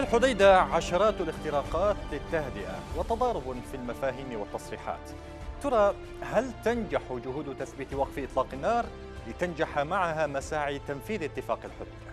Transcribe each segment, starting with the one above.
الحديدة عشرات الاختراقات للتهدئة وتضارب في المفاهيم والتصريحات. ترى هل تنجح جهود تثبيت وقف إطلاق النار لتنجح معها مساعي تنفيذ اتفاق الحديدة؟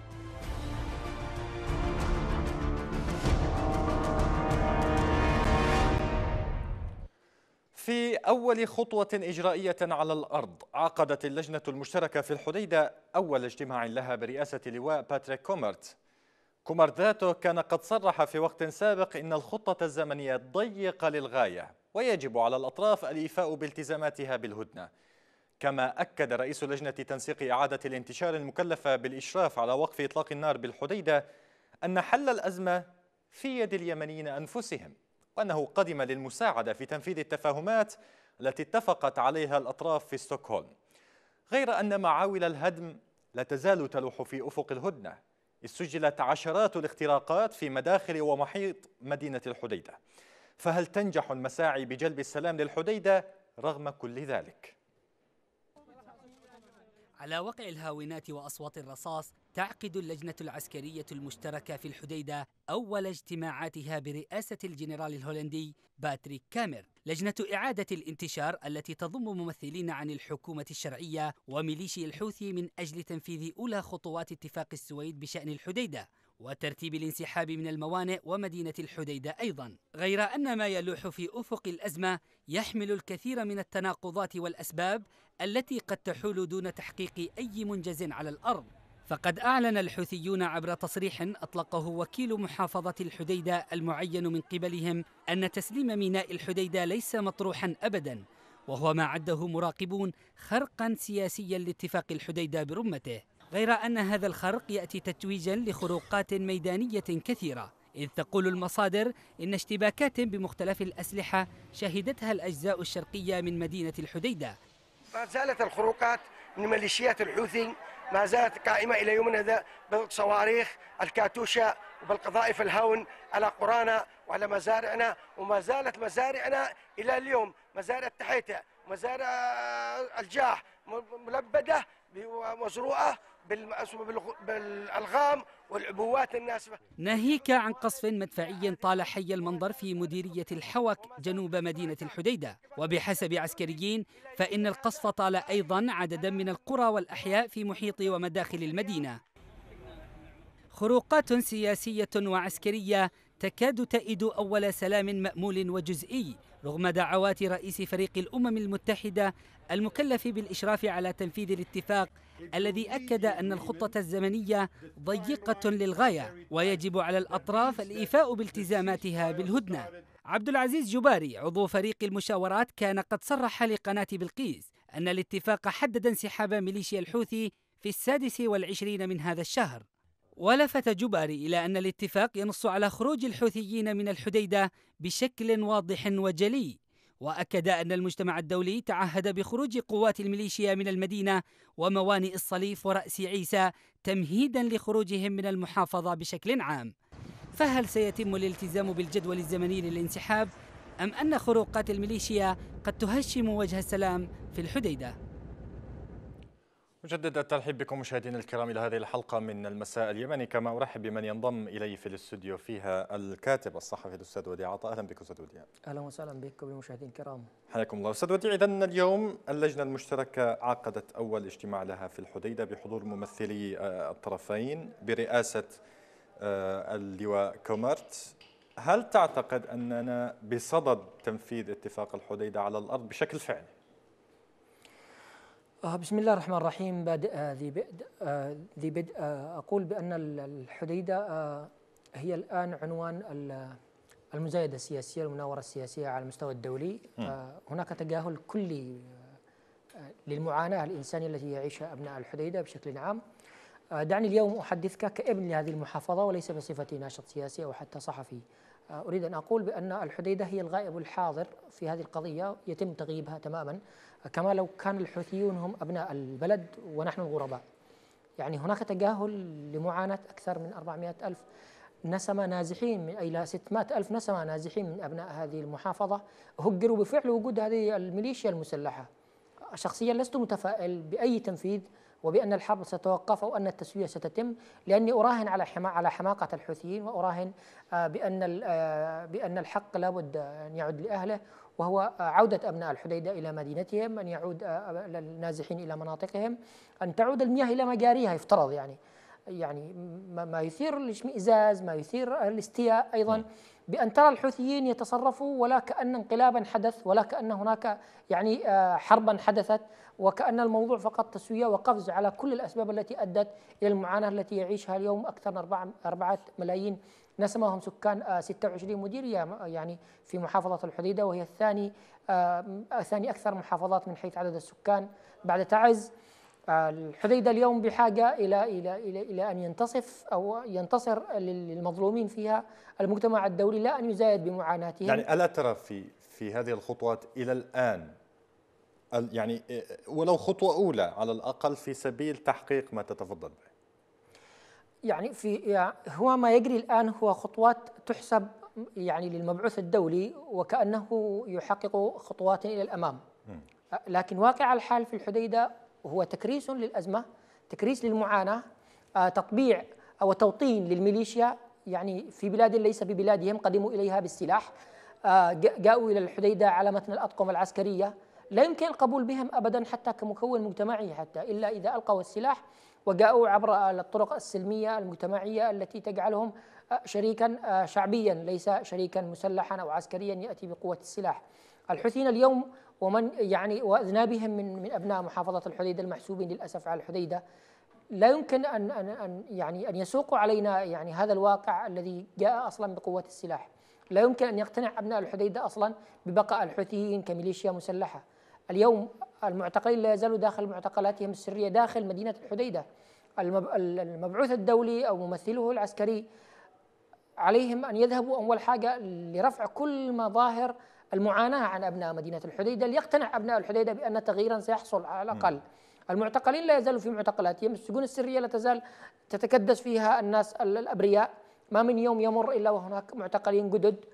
في أول خطوة إجرائية على الأرض، عقدت اللجنة المشتركة في الحديدة أول اجتماع لها برئاسة لواء باتريك كومرت. كومرت ذاته كان قد صرح في وقت سابق إن الخطة الزمنية ضيقة للغاية ويجب على الأطراف الإيفاء بالتزاماتها بالهدنة. كما أكد رئيس لجنة تنسيق إعادة الانتشار المكلفة بالإشراف على وقف إطلاق النار بالحديدة أن حل الأزمة في يد اليمنيين أنفسهم، وأنه قدم للمساعدة في تنفيذ التفاهمات التي اتفقت عليها الأطراف في ستوكهولم. غير أن معاول الهدم لا تزال تلوح في أفق الهدنة، إذ سجلت عشرات الاختراقات في مداخل ومحيط مدينة الحديدة. فهل تنجح المساعي بجلب السلام للحديدة رغم كل ذلك؟ على وقع الهاونات وأصوات الرصاص، تعقد اللجنة العسكرية المشتركة في الحديدة أول اجتماعاتها برئاسة الجنرال الهولندي باتريك كامر. لجنة إعادة الانتشار التي تضم ممثلين عن الحكومة الشرعية وميليشيا الحوثي من أجل تنفيذ أولى خطوات اتفاق السويد بشأن الحديدة وترتيب الانسحاب من الموانئ ومدينة الحديدة أيضا. غير أن ما يلوح في أفق الأزمة يحمل الكثير من التناقضات والأسباب التي قد تحول دون تحقيق أي منجز على الأرض. فقد أعلن الحوثيون عبر تصريح أطلقه وكيل محافظة الحديدة المعين من قبلهم أن تسليم ميناء الحديدة ليس مطروحا أبدا، وهو ما عده مراقبون خرقا سياسيا لاتفاق الحديدة برمته. غير أن هذا الخرق يأتي تتويجا لخروقات ميدانية كثيرة، إذ تقول المصادر إن اشتباكات بمختلف الأسلحة شهدتها الأجزاء الشرقية من مدينة الحديدة. ما زالت الخروقات من ميليشيات الحوثي ما زالت قائمة إلى يومنا هذا بالصواريخ الكاتوشا وبالقذائف الهون على قرانا وعلى مزارعنا، وما زالت مزارعنا إلى اليوم مزارع التحيتة ومزارع الجاح ملبدة ومزروعة بالألغام والعبوات الناسفة. ناهيك عن قصف مدفعي طال حي المنظر في مديرية الحوك جنوب مدينة الحديدة، وبحسب عسكريين فإن القصف طال أيضا عددا من القرى والأحياء في محيط ومداخل المدينة. خروقات سياسية وعسكرية تكاد تئد أول سلام مأمول وجزئي رغم دعوات رئيس فريق الأمم المتحدة المكلف بالإشراف على تنفيذ الاتفاق، الذي أكد أن الخطة الزمنية ضيقة للغاية ويجب على الأطراف الإيفاء بالتزاماتها بالهدنة. عبد العزيز جباري عضو فريق المشاورات كان قد صرح لقناة بلقيس أن الاتفاق حدد انسحاب ميليشيا الحوثي في 26 من هذا الشهر. ولفت جباري إلى أن الاتفاق ينص على خروج الحوثيين من الحديدة بشكل واضح وجلي، وأكد أن المجتمع الدولي تعهد بخروج قوات الميليشيا من المدينة وموانئ الصليف ورأس عيسى تمهيدا لخروجهم من المحافظة بشكل عام. فهل سيتم الالتزام بالجدول الزمني للانسحاب أم أن خروقات الميليشيا قد تهشم وجه السلام في الحديدة؟ مجدد الترحيب بكم مشاهدينا الكرام إلى هذه الحلقة من المساء اليمني، كما أرحب بمن ينضم إلي في الاستوديو فيها الكاتب الصحفي الأستاذ وديع عطاء. أهلا بك أستاذ وديع. أهلا وسهلا بك وبالمشاهدين الكرام. حياكم الله أستاذ وديع. إذن اليوم اللجنة المشتركة عقدت أول اجتماع لها في الحديدة بحضور ممثلي الطرفين برئاسة اللواء كومرت. هل تعتقد أننا بصدد تنفيذ اتفاق الحديدة على الأرض بشكل فعلي؟ بسم الله الرحمن الرحيم. ذي بدء أقول بأن الحديدة هي الآن عنوان المزايدة السياسية والمناورة السياسية على المستوى الدولي. هناك تجاهل كلي للمعاناة الإنسانية التي يعيشها أبناء الحديدة بشكل عام. دعني اليوم أحدثك كابن لهذه المحافظة وليس بصفتي ناشط سياسي أو حتى صحفي. أريد أن أقول بأن الحديدة هي الغائب الحاضر في هذه القضية، يتم تغييبها تماما كما لو كان الحوثيون هم أبناء البلد ونحن الغرباء. يعني هناك تجاهل لمعاناة أكثر من 400 ألف نسمة نازحين إلى 600 ألف نسمة نازحين من أبناء هذه المحافظة هجروا بفعل وجود هذه الميليشيا المسلحة. شخصيا لست متفائل بأي تنفيذ وبأن الحرب ستتوقف أو أن التسوية ستتم، لأني أراهن على حماقة الحوثيين، وأراهن بأن الحق لابد أن يعود لأهله، وهو عودة أبناء الحديدة إلى مدينتهم، أن يعود النازحين إلى مناطقهم، أن تعود المياه إلى مجاريها يفترض، يعني ما يثير الاشمئزاز، ما يثير الاستياء أيضا، بأن ترى الحوثيين يتصرفوا ولا كأن انقلابا حدث، ولا كأن هناك حربا حدثت، وكأن الموضوع فقط تسوية وقفز على كل الأسباب التي أدت إلى المعاناة التي يعيشها اليوم أكثر من 4 ملايين نسمة، وهم سكان 26 مديرية يعني في محافظة الحديدة، وهي ثاني أكثر محافظات من حيث عدد السكان بعد تعز. الحديدة اليوم بحاجة إلى أن ينتصر للمظلومين فيها المجتمع الدولي، لا أن يزايد بمعاناتهم. يعني ألا ترى في هذه الخطوات إلى الآن يعني ولو خطوة أولى على الأقل في سبيل تحقيق ما تتفضل به؟ يعني هو ما يجري الآن هو خطوات تحسب يعني للمبعوث الدولي وكأنه يحقق خطوات إلى الأمام، لكن واقع الحال في الحديدة هو تكريس للأزمة، تكريس للمعاناة، تطبيع أو توطين للميليشيا، يعني في بلاد ليس ببلادهم، قدموا إليها بالسلاح، جاءوا إلى الحديدة على متن الأطقم العسكرية، لا يمكن القبول بهم أبدا حتى كمكون مجتمعي، حتى إلا إذا ألقوا السلاح وجاءوا عبر الطرق السلمية المجتمعية التي تجعلهم شريكا شعبيا ليس شريكا مسلحا أو عسكريا يأتي بقوة السلاح. الحوثيين اليوم ومن يعني وأذنابهم من أبناء محافظة الحديدة المحسوبين للأسف على الحديدة لا يمكن أن يسوقوا علينا يعني هذا الواقع الذي جاء أصلا بقوة السلاح. لا يمكن أن يقتنع أبناء الحديدة أصلا ببقاء الحوثيين كميليشيا مسلحة. اليوم المعتقلين لا يزالوا داخل معتقلاتهم السرية داخل مدينة الحديدة. المبعوث الدولي أو ممثله العسكري عليهم أن يذهبوا أول حاجة لرفع كل مظاهر المعاناة عن أبناء مدينة الحديدة، ليقتنع أبناء الحديدة بأن تغييرا سيحصل على الأقل. المعتقلين لا يزالوا في معتقلاتهم، السجون السرية لا تزال تتكدس فيها الناس الأبرياء، ما من يوم يمر إلا وهناك معتقلين جدد.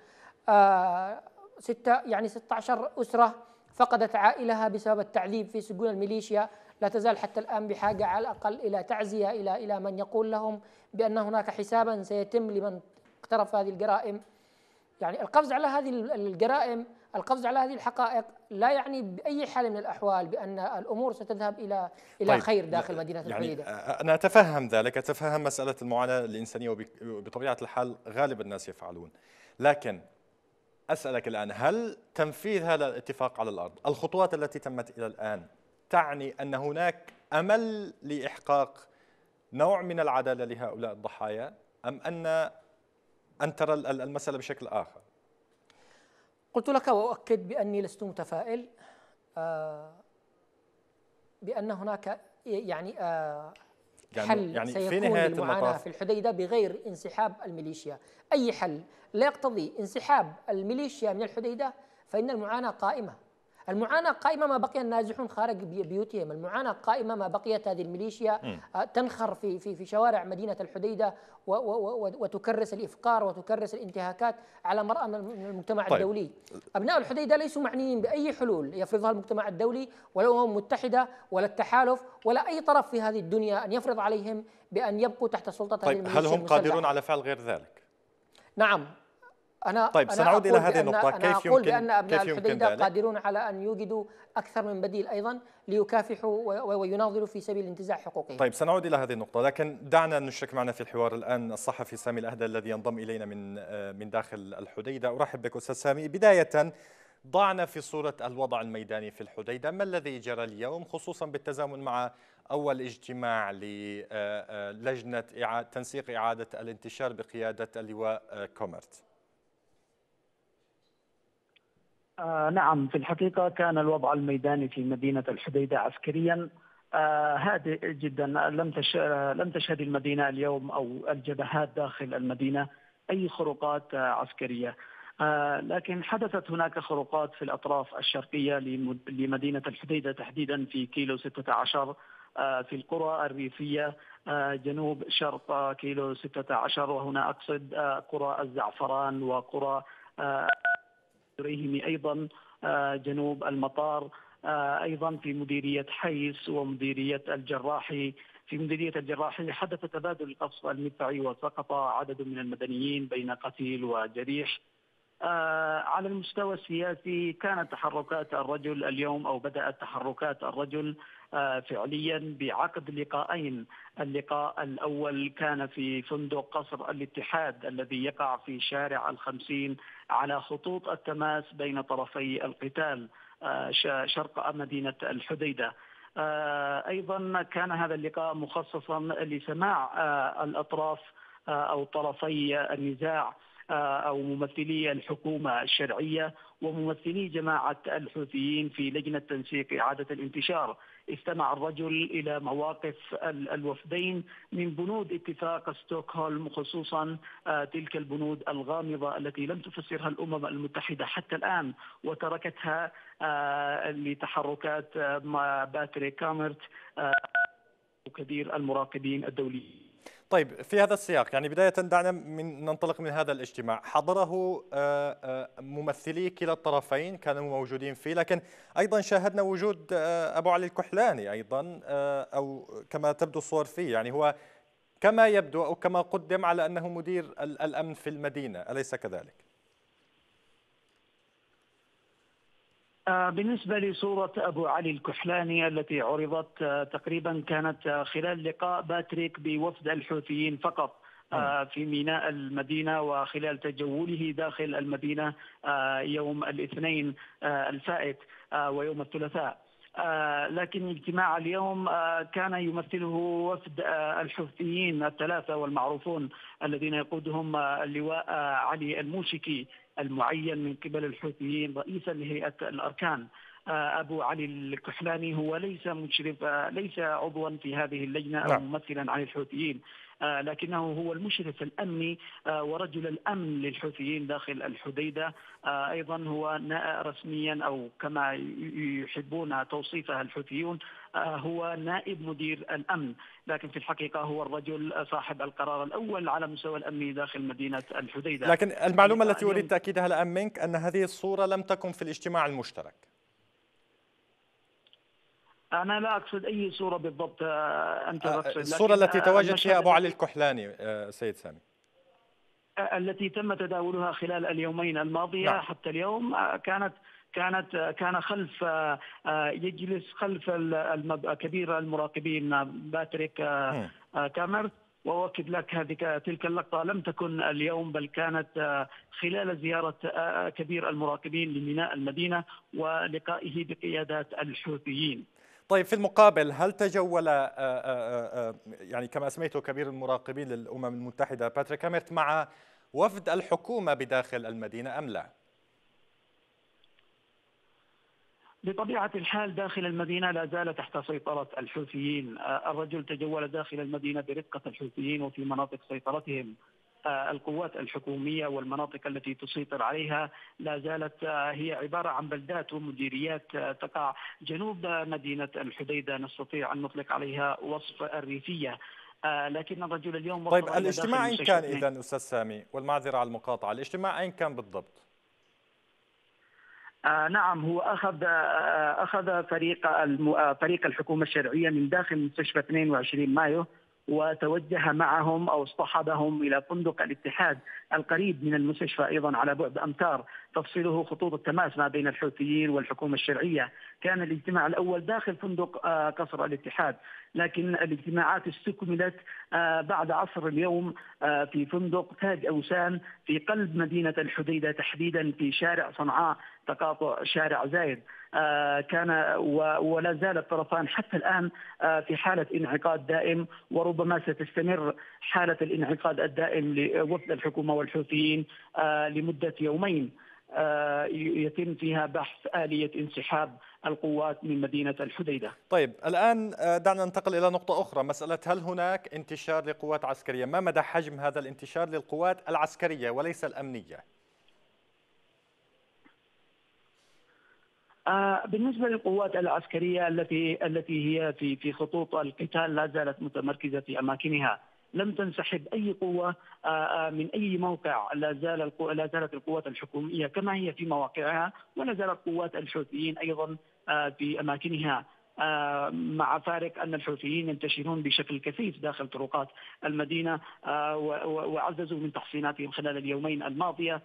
16 أسرة فقدت عائلها بسبب التعذيب في سجون الميليشيا، لا تزال حتى الآن بحاجة على الأقل إلى تعزية، إلى من يقول لهم بأن هناك حسابا سيتم لمن اقترف هذه الجرائم. يعني القفز على هذه الجرائم، القفز على هذه الحقائق لا يعني بأي حال من الأحوال بأن الأمور ستذهب إلى طيب خير داخل مدينة الحديدة. أنا أتفهم ذلك، أتفهم مسألة المعاناة الإنسانية وبطبيعة الحال غالب الناس يفعلون، لكن أسألك الآن، هل تنفيذ هذا الاتفاق على الأرض، الخطوات التي تمت إلى الآن، تعني أن هناك أمل لإحقاق نوع من العدالة لهؤلاء الضحايا، أم أن ترى المسألة بشكل آخر؟ قلت لك وأؤكد بأني لست متفائل بأن هناك حل سيكون للمعاناة في الحديدة بغير انسحاب الميليشيا. أي حل لا يقتضي انسحاب الميليشيا من الحديدة فإن المعاناة قائمة. المعاناة قائمة ما بقي النازحون خارج بيوتهم، المعاناة قائمة ما بقيت هذه الميليشيا تنخر في شوارع مدينة الحديدة وتكرس الإفقار وتكرس الانتهاكات على مرأى من المجتمع الدولي. أبناء الحديدة ليسوا معنيين بأي حلول يفرضها المجتمع الدولي ولا الأمم المتحدة ولا التحالف ولا أي طرف في هذه الدنيا أن يفرض عليهم بأن يبقوا تحت سلطة هذه الميليشيا المسلحة. هل هم قادرون على فعل غير ذلك؟ نعم. سنعود إلى هذه النقطة. كيف يمكن بأن أبناء الحديدة قادرون على أن يوجدوا أكثر من بديل أيضا ليكافحوا ويناضلوا في سبيل انتزاع حقوقهم. سنعود إلى هذه النقطة، لكن دعنا نشرك معنا في الحوار الآن الصحفي سامي الأهدى الذي ينضم إلينا من داخل الحديدة. أرحب بك أستاذ سامي. بداية ضعنا في صورة الوضع الميداني في الحديدة، ما الذي جرى اليوم خصوصا بالتزامن مع أول اجتماع للجنة تنسيق إعادة الانتشار بقيادة اللواء كومرت؟ نعم، في الحقيقة كان الوضع الميداني في مدينة الحديدة عسكريا هادئ جدا. لم تشهد المدينة اليوم أو الجبهات داخل المدينة أي خروقات عسكرية، لكن حدثت هناك خروقات في الأطراف الشرقية لمدينة الحديدة، تحديدا في كيلو 16 في القرى الريفية جنوب شرق كيلو 16، وهنا أقصد قرى الزعفران وقرى ريهمي أيضا جنوب المطار أيضا في مديرية حيس ومديرية الجراحي. في مديرية الجراحي حدث تبادل القصف المدفعي وسقط عدد من المدنيين بين قتيل وجريح. على المستوى السياسي كانت تحركات الرجل اليوم، أو بدأت تحركات الرجل فعليا بعقد لقاءين. اللقاء الأول كان في فندق قصر الاتحاد الذي يقع في شارع الخمسين على خطوط التماس بين طرفي القتال شرق مدينة الحديدة. أيضا كان هذا اللقاء مخصصا لسماع الأطراف أو طرفي النزاع أو ممثلي الحكومة الشرعية وممثلي جماعة الحوثيين في لجنة تنسيق إعادة الانتشار. استمع الرجل إلى مواقف الوفدين من بنود اتفاق ستوكهولم، خصوصا تلك البنود الغامضة التي لم تفسرها الأمم المتحدة حتى الآن، وتركتها لتحركات باتريك كامرت كبير المراقبين الدوليين. طيب، في هذا السياق يعني بداية دعنا ننطلق من هذا الاجتماع. حضره ممثلي كلا الطرفين، كانوا موجودين فيه، لكن أيضا شاهدنا وجود أبو علي الكحلاني أيضا، أو كما تبدو الصور فيه، يعني هو كما يبدو أو كما قدم على أنه مدير الأمن في المدينة، أليس كذلك؟ بالنسبة لصورة أبو علي الكحلاني التي عرضت تقريبا كانت خلال لقاء باتريك بوفد الحوثيين فقط في ميناء المدينة، وخلال تجوله داخل المدينة يوم الاثنين الفائت ويوم الثلاثاء. لكن اجتماع اليوم كان يمثله وفد الحوثيين الثلاثة والمعروفون الذين يقودهم اللواء علي الموشكي المعين من قبل الحوثيين رئيسا لهيئة الأركان. أبو علي الكحلاني هو ليس مشرف، ليس عضوا في هذه اللجنة أو ممثلا عن الحوثيين، لكنه هو المشرف الأمني ورجل الأمن للحوثيين داخل الحديدة. أيضا هو رسميا، أو كما يحبون توصيفه الحوثيون، هو نائب مدير الأمن، لكن في الحقيقة هو الرجل صاحب القرار الأول على مستوى الأمني داخل مدينة الحديدة. لكن المعلومة التي أريد تأكيدها الآن منك أن هذه الصورة لم تكن في الاجتماع المشترك. أنا لا أقصد أي صورة بالضبط أنت تقصد، الصورة التي تواجد فيها أبو علي الكحلاني سيد سامي، التي تم تداولها خلال اليومين الماضية حتى اليوم، كان خلف يجلس خلف كبير المراقبين باتريك كامرت. وأؤكد لك تلك اللقطة لم تكن اليوم، بل كانت خلال زيارة كبير المراقبين لميناء المدينة ولقائه بقيادات الحوثيين. طيب، في المقابل هل تجول يعني كما أسميته كبير المراقبين للأمم المتحدة باتريك كامرت مع وفد الحكومة بداخل المدينة أم لا؟ بطبيعة الحال داخل المدينة لا زال تحت سيطرة الحوثيين. الرجل تجول داخل المدينة برفقة الحوثيين وفي مناطق سيطرتهم. القوات الحكومية والمناطق التي تسيطر عليها لا زالت هي عبارة عن بلدات ومديريات تقع جنوب مدينة الحديدة، نستطيع أن نطلق عليها وصف الريفية. لكن الرجل اليوم طيب، الاجتماع أين كان إذن أستاذ سامي؟ والمعذرة على المقاطعة، الاجتماع أين كان بالضبط؟ نعم، هو أخذ فريق الحكومة الشرعية من داخل مستشفى 22 مايو وتوجه معهم أو اصطحبهم إلى فندق الاتحاد القريب من المستشفى، أيضا على بعد أمتار تفصله خطوط التماس ما بين الحوثيين والحكومة الشرعية. كان الاجتماع الأول داخل فندق قصر الاتحاد، لكن الاجتماعات استكملت بعد عصر اليوم في فندق تاج أوسان في قلب مدينة الحديدة، تحديدا في شارع صنعاء تقاطع شارع زايد. كان ولا زال الطرفان حتى الآن في حالة انعقاد دائم، وربما ستستمر حالة الانعقاد الدائم لوفد الحكومة والحوثيين لمدة يومين يتم فيها بحث آلية انسحاب القوات من مدينة الحديدة. طيب، الآن دعنا ننتقل إلى نقطة أخرى، مسألة هل هناك انتشار لقوات عسكرية؟ ما مدى حجم هذا الانتشار للقوات العسكرية وليس الأمنية؟ بالنسبة للقوات العسكرية التي هي في خطوط القتال لا زالت متمركزة في أماكنها، لم تنسحب أي قوة من أي موقع. لا زالت القوات الحكومية كما هي في مواقعها، ولا زالت قوات الحوثيين أيضا في أماكنها، مع فارق أن الحوثيين ينتشرون بشكل كثيف داخل طرقات المدينة، وعززوا من تحصيناتهم خلال اليومين الماضية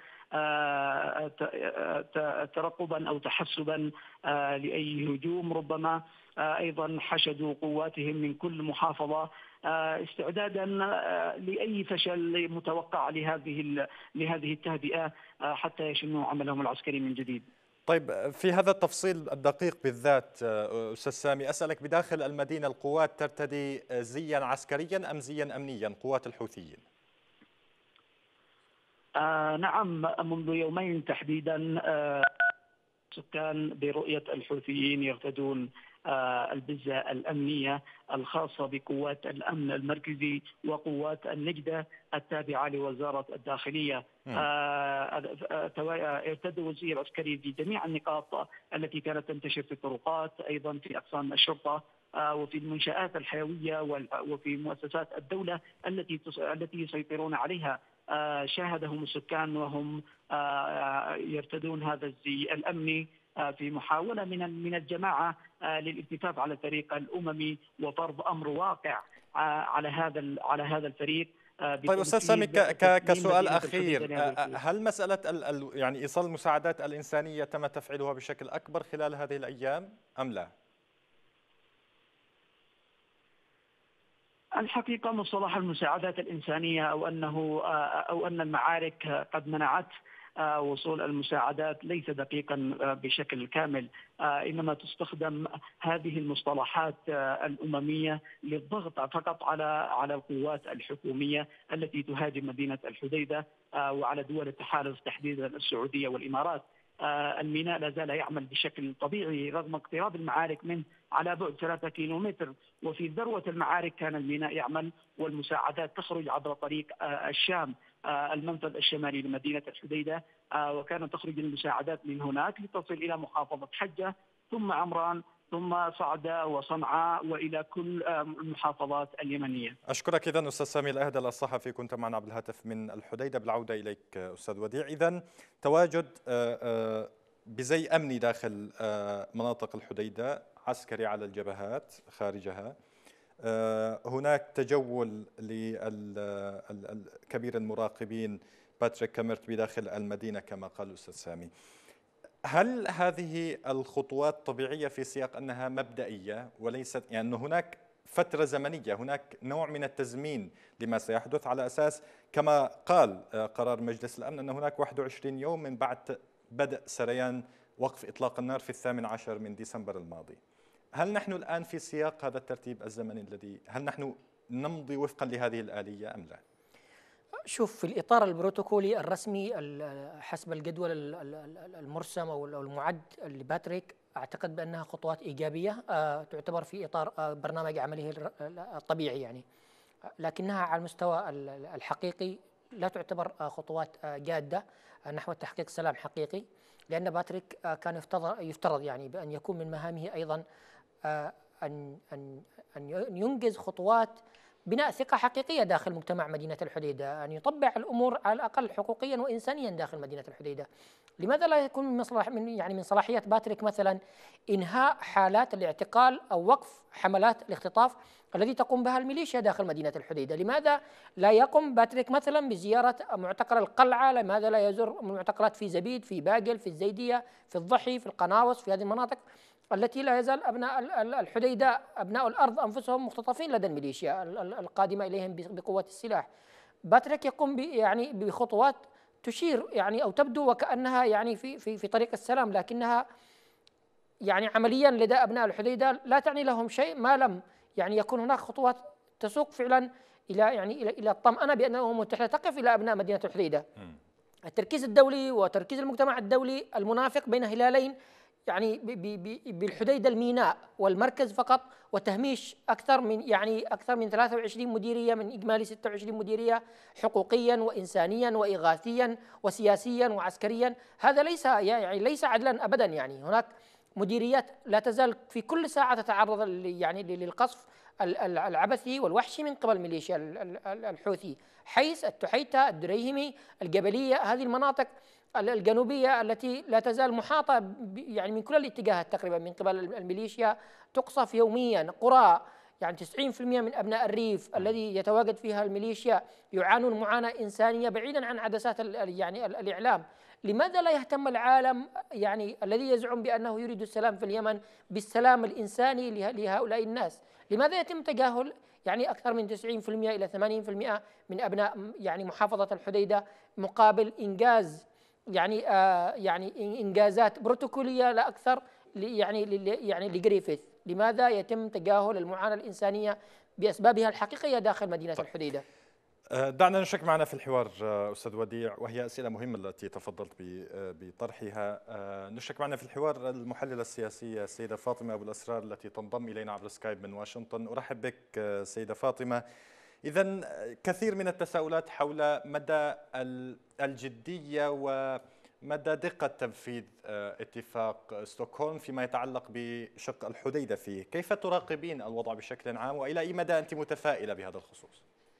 ترقبا أو تحسبا لأي هجوم ربما. أيضا حشدوا قواتهم من كل محافظة استعدادا لأي فشل متوقع لهذه التهدئة حتى يشنوا عملهم العسكري من جديد. طيب، في هذا التفصيل الدقيق بالذات أستاذ سامي، أسألك بداخل المدينة القوات ترتدي زيا عسكريا أم زيا أمنيا قوات الحوثيين؟ نعم، منذ يومين تحديدا سكان برؤية الحوثيين يرتدون البزة الأمنية الخاصة بقوات الأمن المركزي وقوات النجدة التابعة لوزارة الداخلية. ارتدوا الزي العسكري في جميع النقاط التي كانت تنتشر في الطرقات، أيضا في أقسام الشرطة وفي المنشآت الحيوية وفي مؤسسات الدولة التي يسيطرون عليها. شاهدهم السكان وهم يرتدون هذا الزي الأمني في محاولة من الجماعة للالتفاف على الفريق الأممي وفرض أمر واقع على هذا الفريق. طيب أستاذ سامي، كسؤال أخير، هل مسألة يعني إيصال المساعدات الإنسانية تم تفعيلها بشكل أكبر خلال هذه الأيام أم لا؟ الحقيقة مصطلح المساعدات الإنسانية أو أن المعارك قد منعت وصول المساعدات ليس دقيقا بشكل كامل، إنما تستخدم هذه المصطلحات الأممية للضغط فقط على القوات الحكومية التي تهاجم مدينة الحديدة وعلى دول التحالف تحديدا السعودية والإمارات. الميناء لا زال يعمل بشكل طبيعي رغم اقتراب المعارك منه على بعد 3 كيلومتر، وفي ذروة المعارك كان الميناء يعمل والمساعدات تخرج عبر طريق الشام، المنفذ الشمالي لمدينة الحديدة، وكانت تخرج المساعدات من هناك لتصل إلى محافظة حجة ثم عمران ثم صعدة وصنعاء وإلى كل المحافظات اليمنية. أشكرك إذن أستاذ سامي الأهدل الصحفي، كنت معنا بالهاتف من الحديدة. بالعودة إليك أستاذ وديع، إذن تواجد بزي أمني داخل مناطق الحديدة، عسكري على الجبهات خارجها، هناك تجول لكبير المراقبين باتريك كاميرت بداخل المدينة كما قال الأستاذ سامي. هل هذه الخطوات طبيعية في سياق أنها مبدئية وليست يعني أنه هناك فترة زمنية، هناك نوع من التزمين لما سيحدث، على أساس كما قال قرار مجلس الأمن أن هناك 21 يوم من بعد بدء سريان وقف إطلاق النار في 18 من ديسمبر الماضي؟ هل نحن الآن في سياق هذا الترتيب الزمني هل نحن نمضي وفقا لهذه الآلية أم لا؟ شوف، في الإطار البروتوكولي الرسمي حسب الجدول المرسم أو المعد لباتريك، أعتقد بأنها خطوات إيجابية تعتبر في إطار برنامج عمله الطبيعي يعني، لكنها على المستوى الحقيقي لا تعتبر خطوات جادة نحو تحقيق سلام حقيقي، لأن باتريك كان يفترض يعني بأن يكون من مهامه أيضا أن ينجز خطوات بناء ثقة حقيقية داخل مجتمع مدينة الحديدة، أن يطبع الأمور على الأقل حقوقيا وإنسانيا داخل مدينة الحديدة. لماذا لا يكون من صلاحيات باتريك مثلا إنهاء حالات الاعتقال أو وقف حملات الاختطاف الذي تقوم بها الميليشيا داخل مدينة الحديدة؟ لماذا لا يقوم باتريك مثلا بزيارة معتقل القلعة؟ لماذا لا يزور معتقلات في زبيد، في باقل، في الزيدية، في الضحي، في القناوس، في هذه المناطق التي لا يزال أبناء الحديدة أبناء الأرض أنفسهم مختطفين لدى الميليشيا القادمة إليهم بقوة السلاح؟ باتريك يقوم يعني بخطوات تشير يعني أو تبدو وكأنها يعني في طريق السلام، لكنها يعني عمليا لدى أبناء الحديدة لا تعني لهم شيء ما لم يعني يكون هناك خطوات تسوق فعلا إلى الطمأنة بأن الأمم المتحدة تقف إلى أبناء مدينة الحديدة. التركيز الدولي وتركيز المجتمع الدولي المنافق بين هلالين يعني بالحديدة الميناء والمركز فقط، وتهميش أكثر من 23 مديرية من إجمالي 26 مديرية حقوقيا وإنسانيا وإغاثيا وسياسيا وعسكريا. هذا ليس عدلا أبدا. يعني هناك مديريات لا تزال في كل ساعة تتعرض للقصف العبثي والوحشي من قبل ميليشيا الحوثي. حيث التحيتة، الدريهمي، الجبلية، هذه المناطق الجنوبية التي لا تزال محاطة يعني من كل الاتجاهات تقريبا من قبل الميليشيا، تقصف يوميا. قرى يعني 90% من أبناء الريف الذي يتواجد فيها الميليشيا يعانون معاناة إنسانية بعيدا عن عدسات يعني الإعلام. لماذا لا يهتم العالم يعني الذي يزعم بأنه يريد السلام في اليمن بالسلام الإنساني لهؤلاء الناس؟ لماذا يتم تجاهل يعني أكثر من 90% إلى 80% من أبناء يعني محافظة الحديدة مقابل إنجاز يعني إنجازات بروتوكولية لا أكثر يعني لجريفيث؟ لماذا يتم تجاهل المعاناة الإنسانية بأسبابها الحقيقية داخل مدينة الحديدة؟ دعنا نشارك معنا في الحوار أستاذ وديع، وهي أسئلة مهمة التي تفضلت بطرحها. نشارك معنا في الحوار المحللة السياسية السيدة فاطمة أبو الأسرار التي تنضم إلينا عبر سكايب من واشنطن. أرحب بك سيدة فاطمة. إذن كثير من التساؤلات حول مدى الجدية ومدى دقة تنفيذ اتفاق ستوكهولم فيما يتعلق بشق الحديدة فيه. كيف تراقبين الوضع بشكل عام وإلى أي مدى أنت متفائلة بهذا الخصوص؟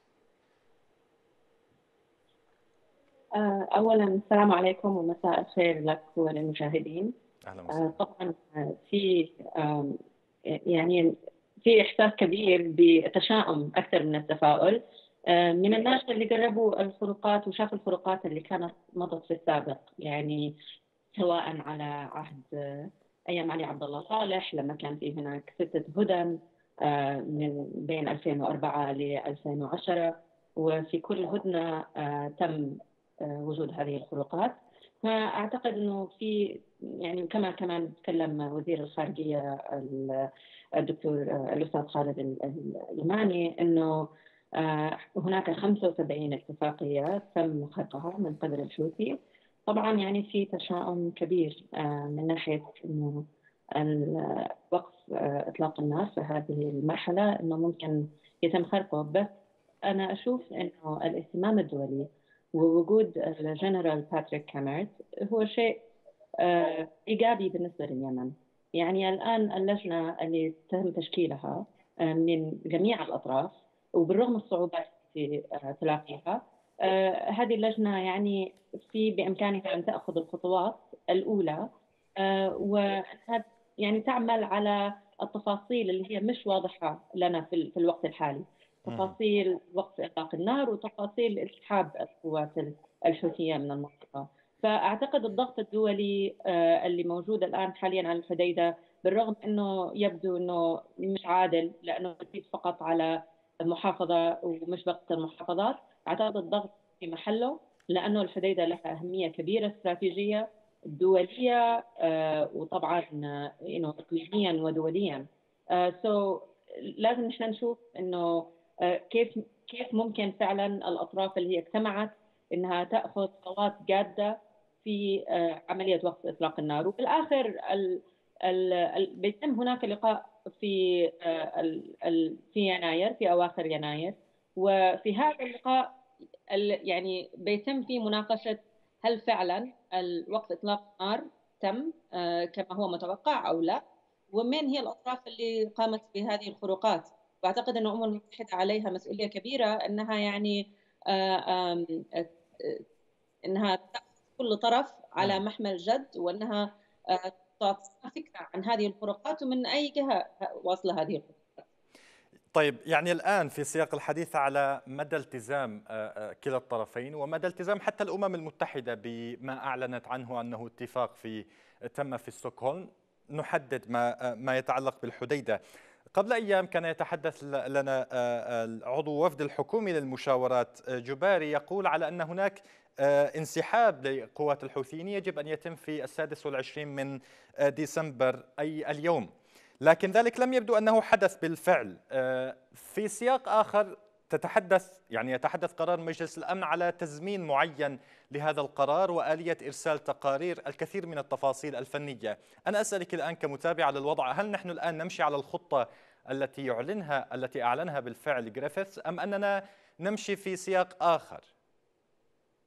أولا السلام عليكم ومساء الخير لك وللمشاهدين. أهلا وسهلا. طبعا في يعني في إحساس كبير بتشاؤم أكثر من التفاؤل من الناس اللي جربوا الخروقات وشافوا الخروقات اللي كانت مضت في السابق، يعني سواء على عهد أيام علي عبد الله صالح لما كان في هناك 6 هدن من بين 2004 ل 2010، وفي كل هدنة تم وجود هذه الخروقات. فأعتقد أنه في يعني كمان تكلم وزير الخارجية الدكتور الأستاذ خالد اليماني أنه هناك 75 اتفاقية تم خرقها من قبل الحوثي. طبعا يعني في تشاؤم كبير من ناحية أنه وقف إطلاق النار في هذه المرحلة أنه ممكن يتم خرقه، بس أنا أشوف أنه الاهتمام الدولي ووجود الجنرال باتريك كاميرت هو شيء إيجابي بالنسبة لليمن. يعني الآن اللجنة اللي تم تشكيلها من جميع الأطراف وبالرغم من الصعوبات في تلاقيها، هذه اللجنة يعني بإمكانها أن تأخذ الخطوات الأولى يعني تعمل على التفاصيل اللي هي مش واضحة لنا في الوقت الحالي، تفاصيل وقف إطلاق النار وتفاصيل انسحاب القوات الحوثية من المنطقة. فأعتقد الضغط الدولي اللي موجود الآن حاليا على الحديدة بالرغم أنه يبدو أنه مش عادل لأنه يزيد فقط على المحافظة ومش بقية المحافظات، أعتقد الضغط في محله لأنه الحديدة لها أهمية كبيرة استراتيجية دولية وطبعا إقليميا ودوليا. لازم نحن نشوف إنه كيف ممكن فعلا الأطراف اللي هي اجتمعت إنها تأخذ خطوات جادة في عملية وقف إطلاق النار. وبالآخر بيتم هناك لقاء في يناير، في أواخر يناير، وفي هذا اللقاء يعني بيتم فيه مناقشة هل فعلا وقف إطلاق النار تم كما هو متوقع أو لا، ومن هي الأطراف اللي قامت بهذه الخروقات. وأعتقد أن الأمم المتحدة عليها مسؤولية كبيرة أنها يعني أنها تأخذ كل طرف على محمل جد، وأنها تعطي فكرة عن هذه الخروقات ومن أي جهة واصلة هذه الخروقات. طيب، يعني الآن في سياق الحديث على مدى التزام كلا الطرفين ومدى التزام حتى الأمم المتحدة بما أعلنت عنه أنه اتفاق تم في ستوكهولم، نحدد ما يتعلق بالحديدة. قبل أيام كان يتحدث لنا عضو وفد الحكومي للمشاورات جباري يقول على أن هناك انسحاب لقوات الحوثيين يجب أن يتم في 26 من ديسمبر أي اليوم، لكن ذلك لم يبدو أنه حدث بالفعل. في سياق آخر يتحدث قرار مجلس الأمن على تزمين معين لهذا القرار وآلية إرسال تقارير، الكثير من التفاصيل الفنية. أنا أسألك الآن كمتابعة للوضع، هل نحن الآن نمشي على الخطة التي أعلنها بالفعل جريفيث أم أننا نمشي في سياق آخر؟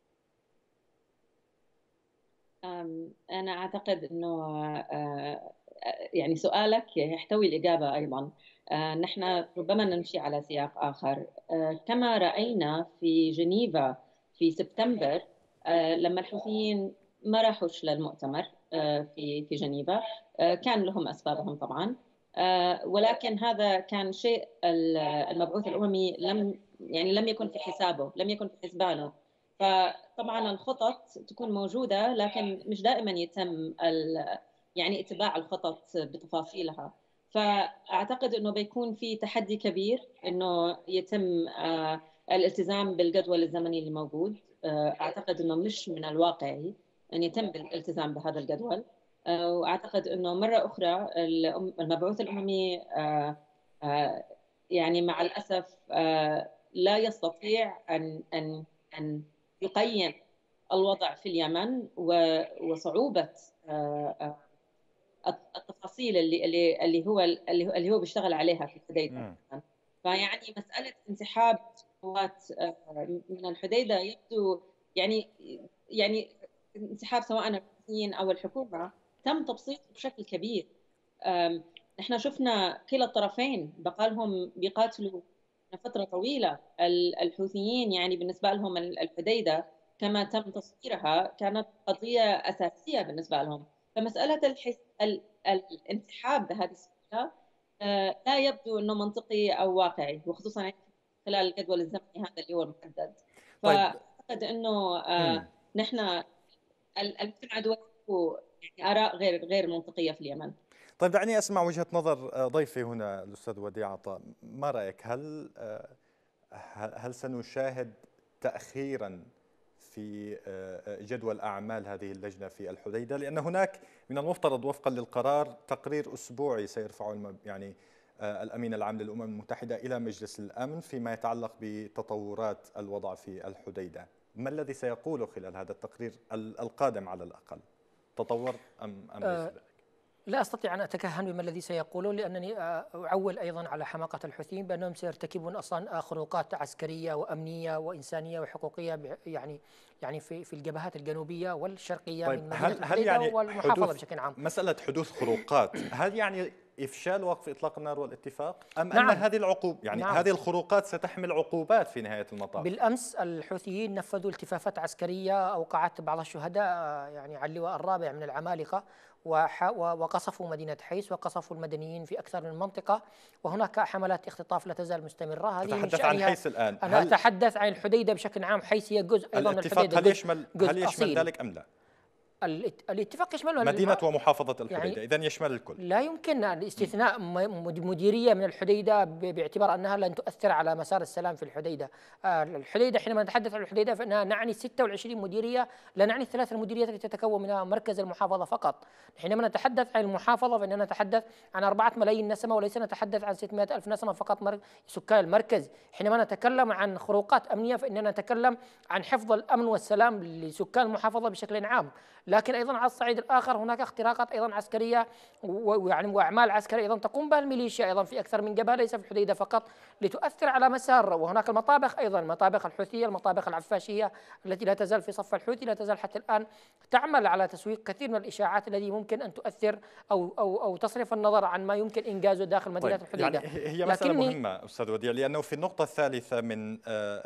أنا أعتقد أنه يعني سؤالك يحتوي الإجابة أيضا. نحن ربما نمشي على سياق آخر. كما رأينا في جنيفا في سبتمبر، لما الحوثيين ما راحوش للمؤتمر في جنيفا، كان لهم أسبابهم طبعا، ولكن هذا كان شيء المبعوث الأممي لم يكن في حسابه، لم يكن في حسبانه. فطبعا الخطط تكون موجودة، لكن مش دائما يتم يعني اتباع الخطط بتفاصيلها. فأعتقد أنه بيكون في تحدي كبير أنه يتم الالتزام بالجدول الزمني اللي موجود. أعتقد أنه مش من الواقعي أن يتم الالتزام بهذا الجدول. وأعتقد أنه مرة أخرى المبعوث الأممي يعني مع الأسف لا يستطيع أن يقيم الوضع في اليمن وصعوبة التفاصيل اللي هو بيشتغل عليها في الحديدة. فيعني مسألة انسحاب قوات من الحديدة يبدو يعني انسحاب سواء الحوثيين أو الحكومة تم تبسيطه بشكل كبير. نحن شفنا كلا الطرفين بقالهم بيقاتلوا فترة طويلة. الحوثيين يعني بالنسبة لهم الحديدة كما تم تصويرها كانت قضية أساسية بالنسبة لهم. فمسألة الانسحاب بهذه السهولة لا يبدو أنه منطقي أو واقعي، وخصوصا خلال الجدول الزمني هذا اللي هو المحدد. فأعتقد أنه نحن المجتمع الدولي يعني آراء غير منطقية في اليمن. طيب دعني أسمع وجهة نظر ضيفي هنا الأستاذ وديع عطاء. ما رأيك؟ هل سنشاهد تأخيرا في جدول أعمال هذه اللجنة في الحديدة؟ لأن هناك من المفترض وفقا للقرار تقرير أسبوعي سيرفعه يعني الأمين العام للأمم المتحدة إلى مجلس الأمن فيما يتعلق بتطورات الوضع في الحديدة. ما الذي سيقوله خلال هذا التقرير القادم على الأقل؟ تطور أم ليس ذلك؟ لا أستطيع أن أتكهن بما الذي سيقوله، لأنني أعول أيضا على حماقة الحوثيين بأنهم سيرتكبون أصلا خروقات عسكرية وأمنية وإنسانية وحقوقية يعني في الجبهات الجنوبية والشرقية. طيب من مدينة هل يعني والمحافظة بشكل عام. مسألة حدوث خروقات هل يعني إفشال وقف إطلاق النار والاتفاق أم نعم. أن هذه العقوبات يعني نعم. هذه الخروقات ستحمل عقوبات في نهاية المطاف؟ بالأمس الحوثيين نفذوا التفافات عسكرية أوقعت بعض الشهداء يعني على اللواء الرابع من العمالقة، وقصفوا مدينة حيس وقصفوا المدنيين في أكثر من منطقة، وهناك حملات اختطاف لا تزال مستمرة. هذه تتحدث عن حيس الآن؟ أنا أتحدث عن الحديدة بشكل عام. حيس هي جزء أيضا من الحديدة. هل يشمل ذلك أم لا؟ الاتفاق يشمل مدينة ومحافظة الحديدة، يعني إذن يشمل الكل. لا يمكن استثناء مديرية من الحديدة باعتبار أنها لن تؤثر على مسار السلام في الحديدة. الحديدة حينما نتحدث عن الحديدة فإنها نعني 26 مديرية، لا نعني الثلاث المديريات التي تتكون منها مركز المحافظة فقط. حينما نتحدث عن المحافظة فإننا نتحدث عن 4 ملايين نسمة، وليس نتحدث عن 600 ألف نسمة فقط سكان المركز. حينما نتكلم عن خروقات أمنية فإننا نتكلم عن حفظ الأمن والسلام لسكان المحافظة بشكل عام. لكن أيضا على الصعيد الآخر هناك اختراقات أيضا عسكرية وأعمال عسكرية أيضا تقوم بها الميليشيا أيضا في أكثر من جبهة، ليس في الحديدة فقط، لتؤثر على مسار. وهناك المطابخ أيضا، المطابخ الحوثية، المطابخ العفاشية التي لا تزال في صف الحوثي، لا تزال حتى الآن تعمل على تسويق كثير من الإشاعات التي ممكن أن تؤثر أو تصرف النظر عن ما يمكن إنجازه داخل مدينة الحديدة. يعني هي مسألة مهمة أستاذ وديع، لأنه في النقطة الثالثة من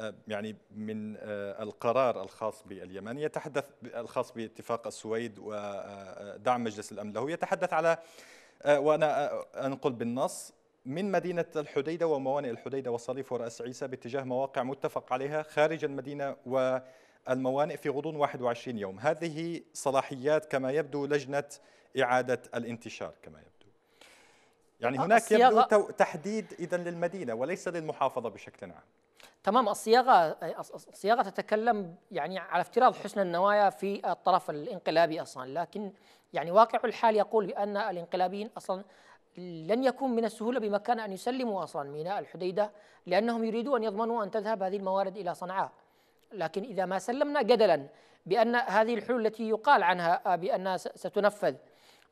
القرار الخاص باليمن يتحدث الخاص باتفاق السويد ودعم مجلس الأمن له، يتحدث على وأنا أنقل بالنص: من مدينة الحديدة وموانئ الحديدة وصليف ورأس عيسى باتجاه مواقع متفق عليها خارج المدينة والموانئ في غضون 21 يوم. هذه صلاحيات كما يبدو لجنة إعادة الانتشار كما يبدو. يعني هناك يبدو تحديد إذن للمدينة وليس للمحافظة بشكل عام. تمام. الصياغة تتكلم يعني على افتراض حسن النوايا في الطرف الانقلابي أصلا، لكن يعني واقع الحال يقول بأن الانقلابيين أصلا لن يكون من السهولة بمكان أن يسلموا أصلا ميناء الحديدة، لأنهم يريدون أن يضمنوا أن تذهب هذه الموارد إلى صنعاء. لكن إذا ما سلمنا جدلا بأن هذه الحلول التي يقال عنها بأنها ستنفذ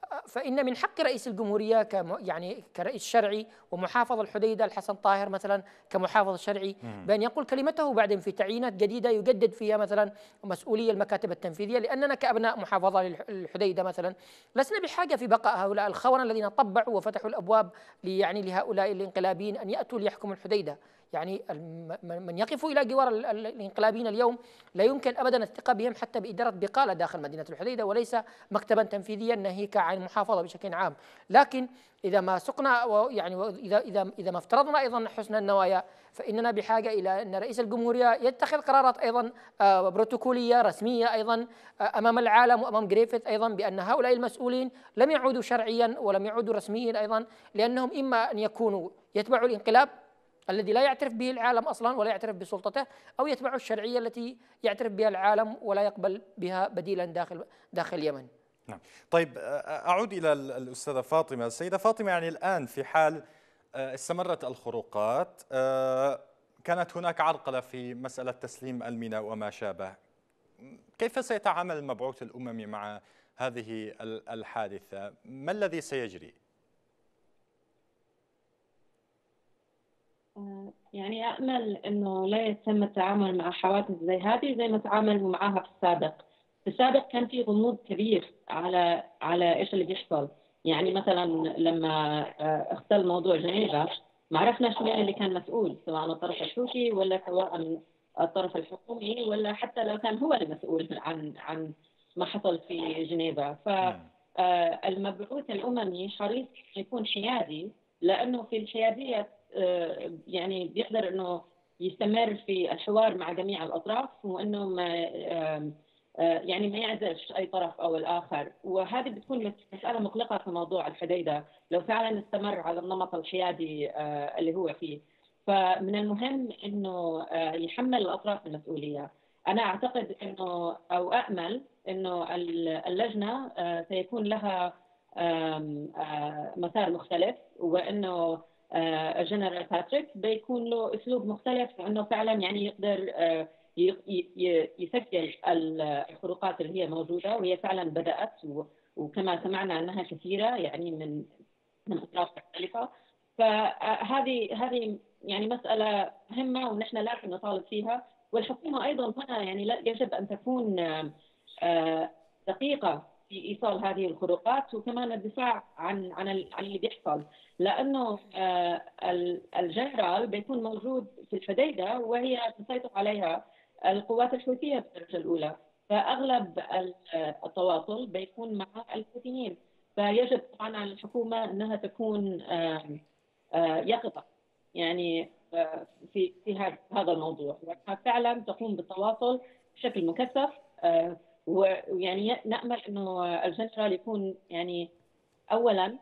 فإن من حق رئيس الجمهورية يعني كرئيس شرعي ومحافظ الحديدة الحسن طاهر مثلا كمحافظ شرعي بأن يقول كلمته بعدين في تعيينات جديدة يجدد فيها مثلا مسؤولية المكاتب التنفيذية، لأننا كأبناء محافظة الحديدة مثلا لسنا بحاجة في بقاء هؤلاء الخونة الذين طبعوا وفتحوا الأبواب يعني لهؤلاء الانقلابيين أن يأتوا ليحكموا الحديدة. يعني من يقف إلى جوار الانقلابيين اليوم لا يمكن أبدا الثقة بهم حتى بإدارة بقالة داخل مدينة الحديدة وليس مكتبا تنفيذيا ناهيك عن المحافظة بشكل عام. لكن إذا ما سقنا يعني إذا ما افترضنا أيضا حسن النوايا فإننا بحاجة إلى أن رئيس الجمهورية يتخذ قرارات أيضا بروتوكولية رسمية أيضا أمام العالم وأمام جريفيث أيضا بأن هؤلاء المسؤولين لم يعودوا شرعيا ولم يعودوا رسميا أيضا، لأنهم إما أن يكونوا يتبعوا الانقلاب الذي لا يعترف به العالم أصلا ولا يعترف بسلطته، أو يتبعوا الشرعية التي يعترف بها العالم ولا يقبل بها بديلا داخل اليمن. نعم. طيب أعود إلى الأستاذة فاطمة. السيدة فاطمة، يعني الآن في حال استمرت الخروقات، كانت هناك عرقلة في مسألة تسليم الميناء وما شابه، كيف سيتعامل المبعوث الأممي مع هذه الحادثة؟ ما الذي سيجري؟ يعني أأمل أنه لا يتم التعامل مع حوادث زي هذه زي ما تعاملوا معها في السابق. في السابق كان في غموض كبير على إيش اللي بيحصل. يعني مثلا لما اختل موضوع جنيفا ما عرفناش مين اللي كان مسؤول، سواء الطرف الحوثي ولا سواء الطرف الحكومي ولا حتى لو كان هو المسؤول عن ما حصل في جنيفا. فالمبعوث الأممي حريص يكون حيادي، لأنه في الحيادية يعني بيقدر انه يستمر في الحوار مع جميع الاطراف، وانه ما يعني ما يعزلش اي طرف او الاخر. وهذه بتكون مساله مقلقه في موضوع الحديده لو فعلا استمر على النمط الحيادي اللي هو فيه. فمن المهم انه يحمل الاطراف المسؤوليه. انا اعتقد انه او امل انه اللجنه سيكون لها مسار مختلف، وانه الجنرال باتريك بيكون له اسلوب مختلف، انه فعلا يعني يقدر يسجل الخروقات اللي هي موجوده وهي فعلا بدات، وكما سمعنا انها كثيره يعني من اطراف مختلفه. فهذه يعني مساله مهمه ونحن لازم نطالب فيها، والحكومه ايضا هنا يعني يجب ان تكون دقيقه في ايصال هذه الخروقات، وكمان الدفاع عن اللي بيحصل، لانه الجنرال بيكون موجود في الحديده وهي تسيطر عليها القوات الحوثيه بالدرجه الاولى، فاغلب التواصل بيكون مع الحوثيين. فيجب طبعا على الحكومه انها تكون يقظه يعني في هذا الموضوع، فعلا تقوم بالتواصل بشكل مكثف. ويعني نأمل انه الجنرال يكون يعني اولا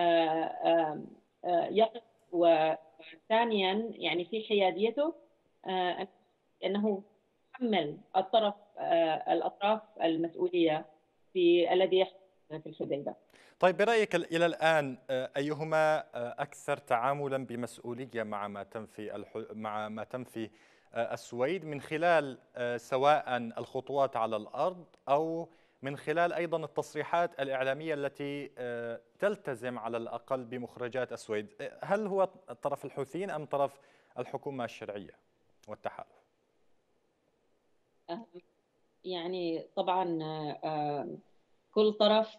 يقف، وثانيا يعني في حياديته انه يحمل الاطراف المسؤوليه في الذي يحصل في الحديده. طيب برأيك إلى الآن أيهما أكثر تعاملا بمسؤولية مع ما تم في السويد، من خلال سواء الخطوات على الأرض أو من خلال أيضا التصريحات الإعلامية التي تلتزم على الأقل بمخرجات السويد؟ هل هو طرف الحوثيين أم طرف الحكومة الشرعية والتحالف؟ يعني طبعا كل طرف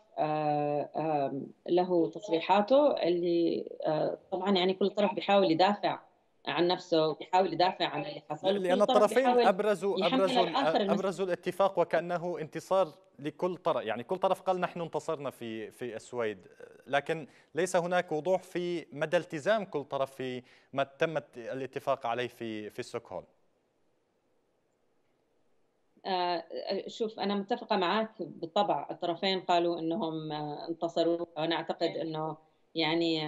له تصريحاته اللي طبعا يعني كل طرف بيحاول يدافع عن نفسه وبيحاول يدافع عن اللي حصل، لأن الطرفين أبرزوا الاتفاق وكأنه انتصار لكل طرف، يعني كل طرف قال نحن انتصرنا في السويد، لكن ليس هناك وضوح في مدى التزام كل طرف في ما تم الاتفاق عليه في ستوكهولم. شوف أنا متفقة معك بالطبع، الطرفين قالوا أنهم انتصروا. أنا أعتقد أنه يعني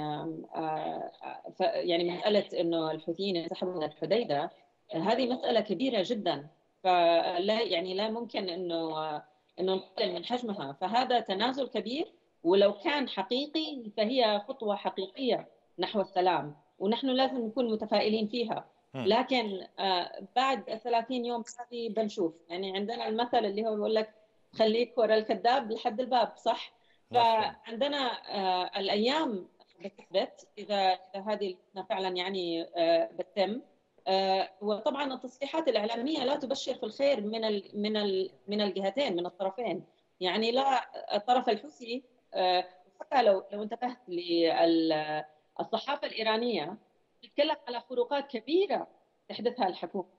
يعني مسألة أنه الحوثيين ينسحبوا من الحديدة هذه مسألة كبيرة جدا، فلا يعني لا ممكن أنه نقلل من حجمها، فهذا تنازل كبير، ولو كان حقيقي فهي خطوة حقيقية نحو السلام، ونحن لازم نكون متفائلين فيها. لكن بعد 30 يوم بنشوف، يعني عندنا المثل اللي هو بيقول لك خليك ورا الكذاب لحد الباب، صح؟ فعندنا الأيام بتثبت إذا هذه فعلا يعني بتتم. وطبعا التصريحات الإعلامية لا تبشر في الخير من الجهتين، من الطرفين. يعني لا الطرف الحوثي، حتى لو انتبهت للصحافة الإيرانية تتكلم على خروقات كبيرة تحدثها الحكومة،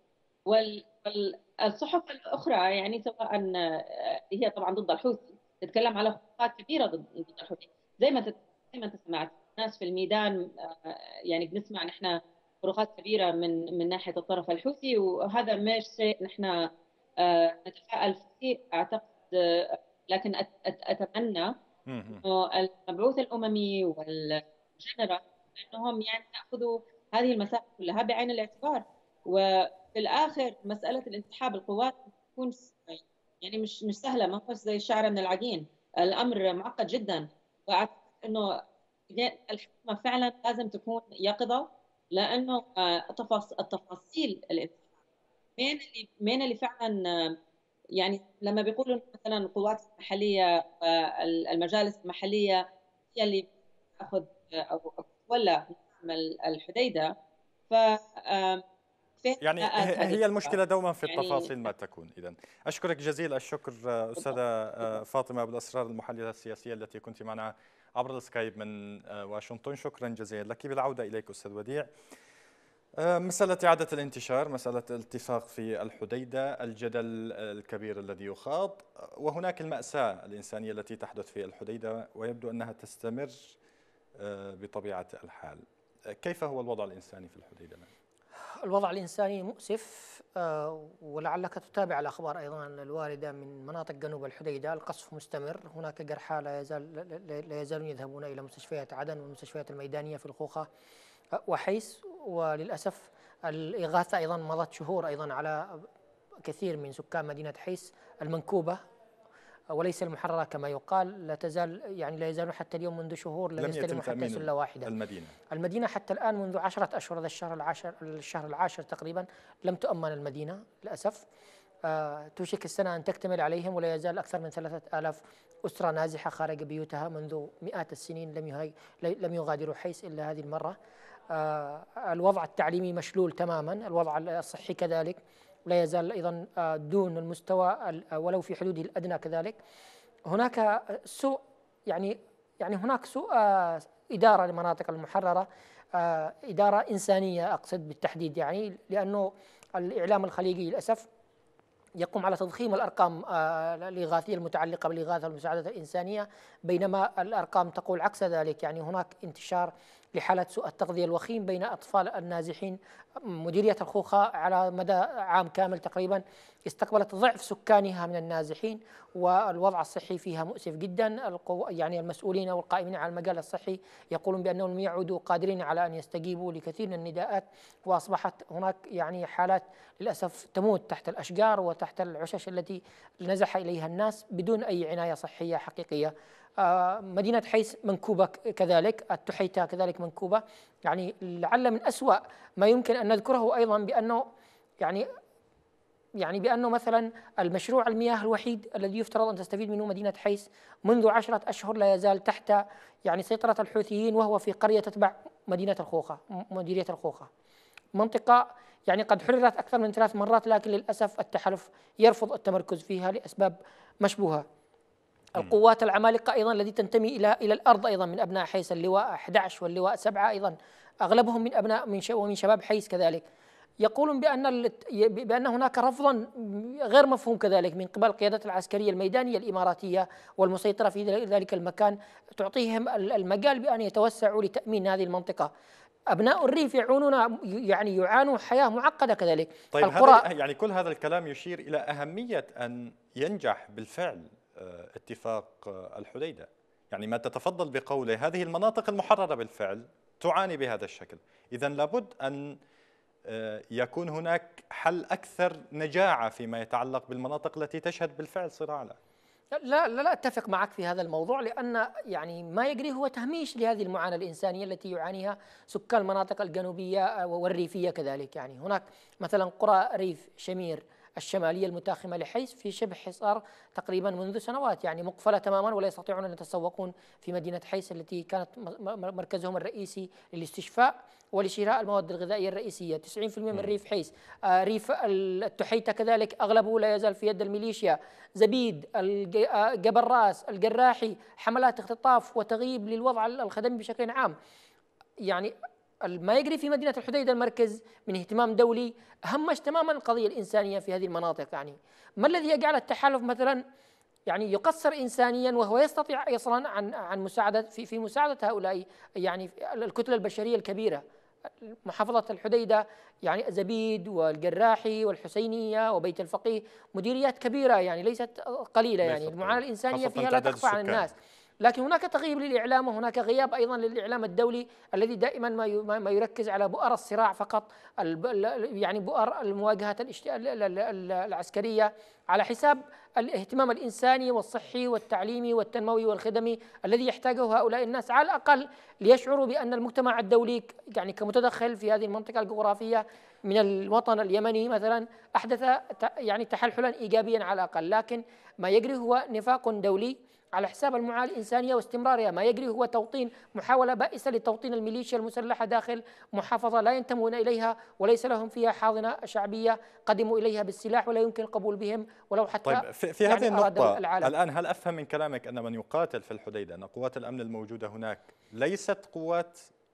والصحف الأخرى يعني سواء هي طبعا ضد الحوثي تتكلم على خروقات كبيرة ضد الحوثي. زي ما انت سمعت ناس في الميدان، يعني بنسمع نحن خروقات كبيرة من ناحية الطرف الحوثي، وهذا مش شيء نحن نتفائل فيه أعتقد. لكن أتمنى إنه المبعوث الأممي والجنرال أنهم يعني يأخذوا هذه المسائل كلها بعين الاعتبار. وفي الآخر مسألة الانسحاب القوات تكون يعني مش سهلة، ما هوش زي الشعرة من العجين، الأمر معقد جدا. وأعتقد أنه الحكومة فعلا لازم تكون يقظة، لأنه التفاصيل الانسحاب مين اللي فعلا يعني لما بيقولوا مثلا القوات المحلية والمجالس المحلية هي اللي تأخذ أو تولى الحديدة، ف يعني هي المشكلة دوما في التفاصيل ما تكون. إذن أشكرك جزيل الشكر أستاذة فاطمة أبو الأسرار، المحللة السياسية التي كنت معنا عبر السكايب من واشنطن. شكرا جزيلا لك. بالعودة إليك أستاذ وديع، مسألة إعادة الانتشار، مسألة الاتفاق في الحديدة، الجدل الكبير الذي يخاض، وهناك المأساة الإنسانية التي تحدث في الحديدة ويبدو أنها تستمر بطبيعة الحال. كيف هو الوضع الإنساني في الحديدة؟ الوضع الإنساني مؤسف، ولعلك تتابع الأخبار أيضا الواردة من مناطق جنوب الحديدة. القصف مستمر، هناك جرحى لا يزالون يذهبون إلى مستشفيات عدن والمستشفيات الميدانية في الخوخة وحيس، وللأسف الإغاثة أيضا مضت شهور أيضا على كثير من سكان مدينة حيس المنكوبة وليس المحررة كما يقال. لا يزالون حتى اليوم منذ شهور لم يستلموا حتى سلة واحدة. المدينة حتى الآن منذ 10 أشهر، هذا الشهر العاشر تقريبا لم تؤمن المدينة للأسف. توشك السنة أن تكتمل عليهم، ولا يزال أكثر من 3000 أسرة نازحة خارج بيوتها منذ مئات السنين، لم يغادروا حيس إلا هذه المرة. الوضع التعليمي مشلول تماما، الوضع الصحي كذلك لا يزال أيضا دون المستوى ولو في حدوده الأدنى كذلك. هناك سوء يعني هناك سوء إدارة للمناطق المحررة، إدارة إنسانية أقصد بالتحديد، يعني لأنه الإعلام الخليجي للأسف يقوم على تضخيم الأرقام الإغاثية المتعلقة بالإغاثة والمساعدة الإنسانية، بينما الأرقام تقول عكس ذلك. يعني هناك انتشار لحالة سوء التغذية الوخيم بين أطفال النازحين. مديرية الخوخة على مدى عام كامل تقريبا استقبلت ضعف سكانها من النازحين، والوضع الصحي فيها مؤسف جدا. يعني المسؤولين والقائمين على المجال الصحي يقولون بأنهم لم يعودوا قادرين على أن يستجيبوا لكثير من النداءات، وأصبحت هناك يعني حالات للأسف تموت تحت الأشجار وتحت العشش التي نزح إليها الناس بدون أي عناية صحية حقيقية. مدينة حيس منكوبة كذلك، التحيتة كذلك منكوبة. يعني لعل من أسوأ ما يمكن أن نذكره أيضا بأنه بأنه مثلا المشروع المياه الوحيد الذي يفترض أن تستفيد منه مدينة حيس منذ 10 أشهر لا يزال تحت يعني سيطرة الحوثيين، وهو في قرية تتبع مدينة الخوخة، مديرية الخوخة، منطقة يعني قد حررت أكثر من 3 مرات، لكن للأسف التحالف يرفض التمركز فيها لأسباب مشبوهة. القوات العمالقة أيضا التي تنتمي إلى الأرض أيضا من أبناء حيس، اللواء 11 واللواء 7 أيضا أغلبهم من أبناء ومن شباب حيس كذلك، يقولون بأن هناك رفضا غير مفهوم كذلك من قبل القيادات العسكرية الميدانية الإماراتية والمسيطرة في ذلك المكان، تعطيهم المجال بأن يتوسعوا لتأمين هذه المنطقة. أبناء الريف يعانوا حياة معقدة كذلك. طيب هذا يعني كل هذا الكلام يشير إلى أهمية أن ينجح بالفعل اتفاق الحديدة. يعني ما تتفضل بقوله هذه المناطق المحررة بالفعل تعاني بهذا الشكل، إذن لابد أن يكون هناك حل أكثر نجاعة فيما يتعلق بالمناطق التي تشهد بالفعل صراع. لا أتفق معك في هذا الموضوع، لأن يعني ما يجري هو تهميش لهذه المعاناة الإنسانية التي يعانيها سكان المناطق الجنوبية والريفية كذلك. يعني هناك مثلا قرى ريف شمير الشمالية المتاخمة لحيس في شبه حصار تقريبا منذ سنوات، يعني مقفلة تماما ولا يستطيعون أن يتسوقون في مدينة حيس التي كانت مركزهم الرئيسي للاستشفاء ولشراء المواد الغذائية الرئيسية. 90% من ريف حيس، ريف التحيتة كذلك أغلبه لا يزال في يد الميليشيا. زبيد، جبل راس، الجراحي، حملات اختطاف وتغييب للوضع الخدمي بشكل عام. يعني ما يجري في مدينة الحديدة المركز من اهتمام دولي همش تماما القضية الإنسانية في هذه المناطق. يعني ما الذي يجعل التحالف مثلا يعني يقصر إنسانيا وهو يستطيع أصلا عن مساعدة في مساعدة هؤلاء يعني الكتلة البشرية الكبيرة؟ محافظة الحديدة يعني زبيد والجراحي والحسينية وبيت الفقيه مديريات كبيرة يعني ليست قليلة، يعني المعاناة الإنسانية فيها لا تخفى عن الناس. لكن هناك تغييب للإعلام، وهناك غياب أيضا للإعلام الدولي الذي دائما ما يركز على بؤر الصراع فقط، يعني بؤر المواجهات العسكرية على حساب الاهتمام الإنساني والصحي والتعليمي والتنموي والخدمي الذي يحتاجه هؤلاء الناس، على الأقل ليشعروا بأن المجتمع الدولي يعني كمتدخل في هذه المنطقة الجغرافية من الوطن اليمني مثلا أحدث يعني تحلحلا إيجابيا على الأقل. لكن ما يجري هو نفاق دولي على حساب المعاناة الإنسانية واستمرارها. ما يجري هو توطين، محاولة بائسة لتوطين الميليشيا المسلحة داخل محافظة لا ينتمون إليها وليس لهم فيها حاضنة شعبية، قدموا إليها بالسلاح ولا يمكن القبول بهم ولو حتى. طيب في يعني هذه النقطة الآن هل أفهم من كلامك أن من يقاتل في الحديدة أن قوات الأمن الموجودة هناك ليست قوات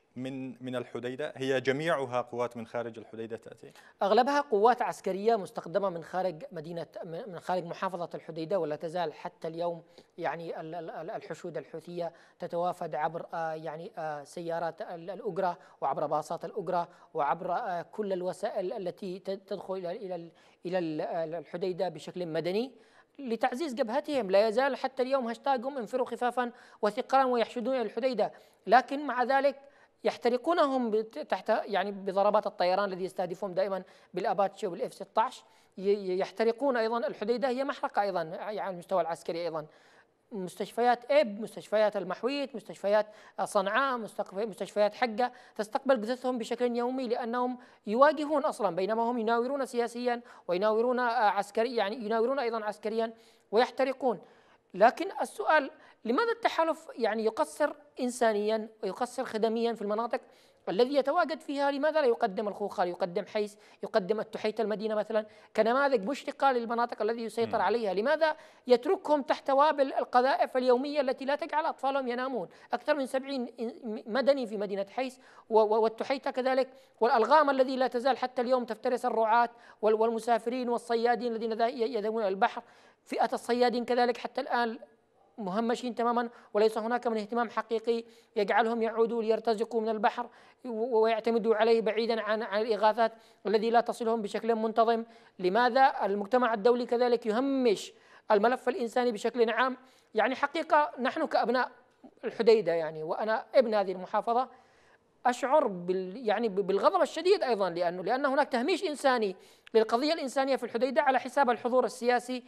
من الحديدة، هي جميعها قوات من خارج الحديدة تأتي؟ أغلبها قوات عسكرية مستخدمة من خارج من خارج محافظة الحديدة، ولا تزال حتى اليوم يعني الحشود الحوثية تتوافد عبر يعني سيارات الأجرة وعبر باصات الأجرة وعبر كل الوسائل التي تدخل إلى الحديدة بشكل مدني لتعزيز جبهتهم. لا يزال حتى اليوم هاشتاجهم انفروا خفافا وثقلا ويحشدون الحديدة، لكن مع ذلك يحترقونهم تحت يعني بضربات الطيران الذي يستهدفهم دائما بالاباتشي وبالاف 16. يحترقون ايضا الحديده، هي محرقه ايضا يعني على المستوى العسكري. ايضا مستشفيات مستشفيات المحويت، مستشفيات صنعاء، مستشفيات حقه تستقبل جثثهم بشكل يومي، لانهم يواجهون اصلا بينما هم يناورون سياسيا ويناورون عسكريا، يعني يناورون ايضا عسكريا ويحترقون. لكن السؤال لماذا التحالف يعني يقصر إنسانيا ويقصر خدميا في المناطق الذي يتواجد فيها؟ لماذا لا يقدم الخوخال، يقدم حيس، يقدم التحيت المدينة مثلا كنماذج مشرقة للمناطق الذي يسيطر عليها؟ لماذا يتركهم تحت وابل القذائف اليومية التي لا تجعل أطفالهم ينامون؟ أكثر من 70 مدني في مدينة حيس والتحيتة كذلك، والألغام الذي لا تزال حتى اليوم تفترس الرعاة والمسافرين والصيادين الذين يذهبون إلى البحر. فئة الصيادين كذلك حتى الآن مهمشين تماما، وليس هناك من اهتمام حقيقي يجعلهم يعودوا ليرتزقوا من البحر ويعتمدوا عليه بعيدا عن الإغاثات الذي لا تصلهم بشكل منتظم. لماذا المجتمع الدولي كذلك يهمش الملف الإنساني بشكل عام؟ يعني حقيقة نحن كأبناء الحديدة يعني وأنا ابن هذه المحافظة أشعر يعني بالغضب الشديد أيضا، لأن هناك تهميش إنساني للقضية الإنسانية في الحديدة على حساب الحضور السياسي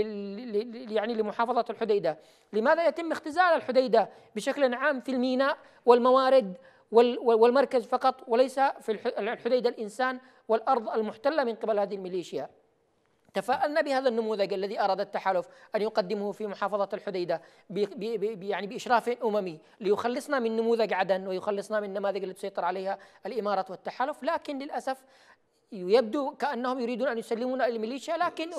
يعني لمحافظة الحديدة. لماذا يتم اختزال الحديدة بشكل عام في الميناء والموارد والمركز فقط، وليس في الحديدة الإنسان والأرض المحتلة من قبل هذه الميليشيا؟ تفاءلنا بهذا النموذج الذي أراد التحالف أن يقدمه في محافظة الحديدة يعني بإشراف أممي ليخلصنا من نموذج عدن ويخلصنا من النماذج اللي تسيطر عليها الإمارة والتحالف. لكن للأسف يبدو كأنهم يريدون أن يسلمونا إلى الميليشيا. لكن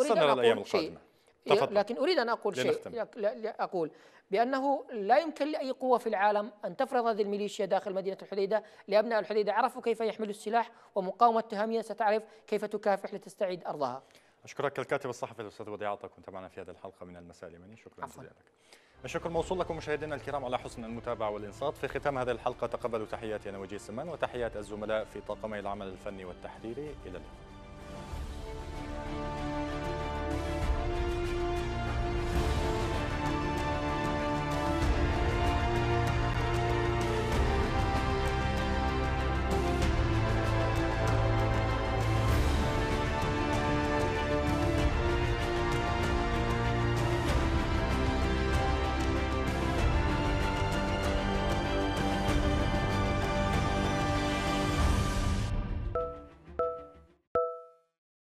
أريد أن أقول شيء، أقول بأنه لا يمكن لأي قوة في العالم أن تفرض هذه الميليشيا داخل مدينة الحديدة، لأبناء الحديدة عرفوا كيف يحملوا السلاح، ومقاومة تهاميا ستعرف كيف تكافح لتستعيد أرضها. أشكرك الكاتب الصحفي الأستاذ وديع عطا، كنت معنا في هذه الحلقة من المساء اليمني. شكرا جزيلا لك. الشكر موصول لكم مشاهدينا الكرام على حسن المتابعة والإنصات. في ختام هذه الحلقة تقبلوا تحياتي أنا وجيه سمان وتحيات الزملاء في طاقمي العمل الفني والتحريري. إلى اللقاء.